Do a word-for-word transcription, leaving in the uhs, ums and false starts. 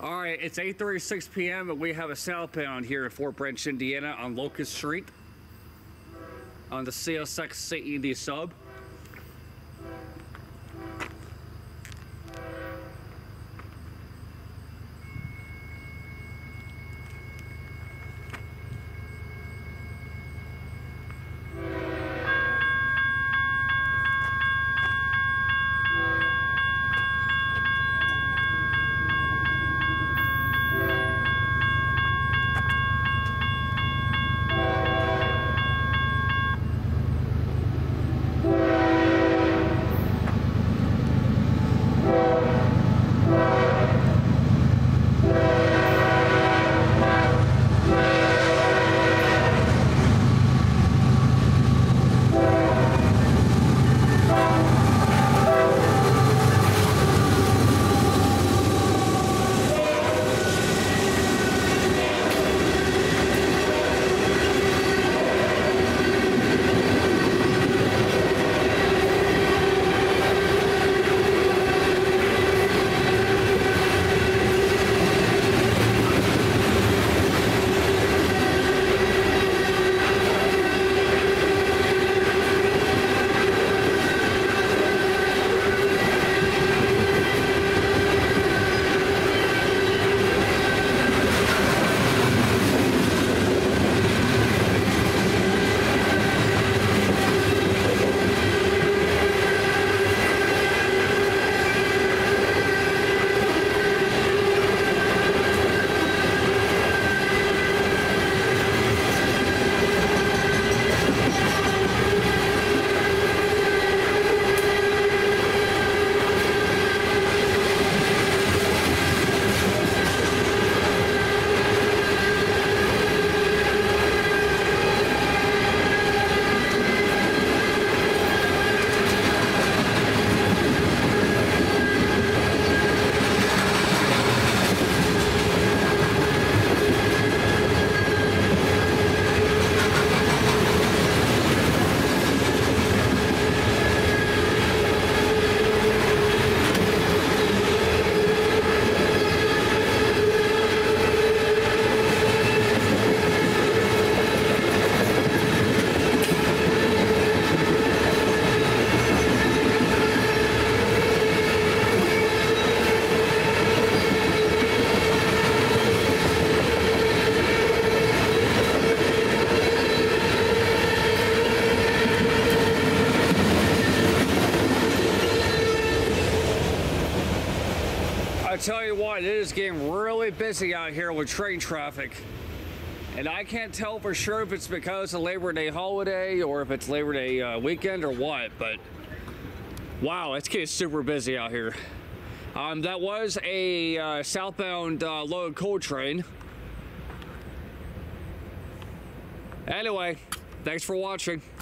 All right, it's eight thirty-six p m and we have a southbound here in Fort Branch, Indiana on Locust Street on the C S X C E and D Sub. I tell you what, it is getting really busy out here with train traffic. And I can't tell for sure if it's because of Labor Day holiday or if it's Labor Day uh, weekend or what, but wow, it's getting super busy out here. Um, that was a uh, southbound uh, load coal train. Anyway, thanks for watching.